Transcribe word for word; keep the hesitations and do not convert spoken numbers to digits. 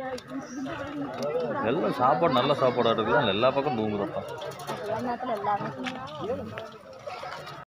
எல்லாம் சாப்பாடு நல்ல சாப்பாடாக இருக்குது. எல்லா பக்கம் தூங்குதப்பா.